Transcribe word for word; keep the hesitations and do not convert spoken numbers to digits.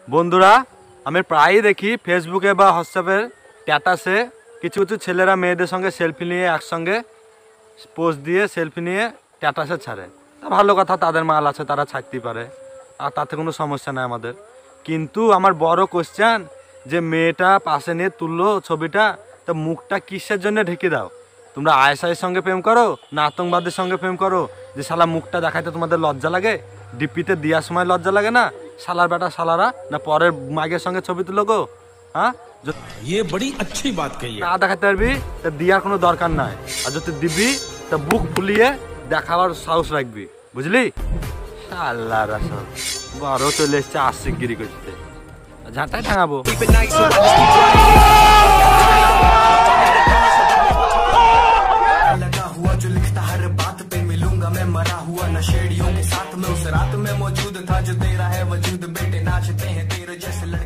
বন্ধুরা আমি প্রায়ই দেখি ফেসবুকে বা হোয়াটসঅ্যাপের স্ট্যাটাসে কিছু কিছু ছেলেরা মেয়েদের সঙ্গে সেলফি নিয়ে একসঙ্গে পোস্ট দিয়ে সেলফি নিয়ে স্ট্যাটাসে ছাড়ে। ভালো কথা, তাদের মাল আছে, তারা ছাড়তেই পারে, আর তাতে কোনো সমস্যা নাই আমাদের। কিন্তু আমার বড় কোশ্চেন যে মেয়েটা পাশে নিয়ে তুললো ছবিটা, তো মুখটা কিসের জন্য ঢেকে দাও? তোমরা আয়েশার সঙ্গে প্রেম করো না আতঙ্কবাদের সঙ্গে প্রেম করো যে শালা মুখটা দেখাইতে তোমাদের লজ্জা লাগে? ডিপিতে দেওয়ার সময় লজ্জা লাগে না? শালার বেটা শালারা না পরের মাগের সঙ্গে ছবি তুলো গো? হ্যাঁ, ये बड़ी अच्छी बात कही है। না দেখাতে পারবি তা দেওয়ার কোনো দরকার নাই, আর যদি দিবি তা বুক ফুলিয়ে দেখাবার সাহস রাখবি, বুঝলি? শালারা সব বড় চলে এসছে আশিক গিরি করতে, ঝাঁটাই ঠাঙাবো। जो लिखता हर बात पे मिलूंगा मैं मरा हुआ नशेड़ियों के साथ में उस रात में मौजूद था जो तेरा है वजूद बेटे नाचते हैं तेरे जैसे।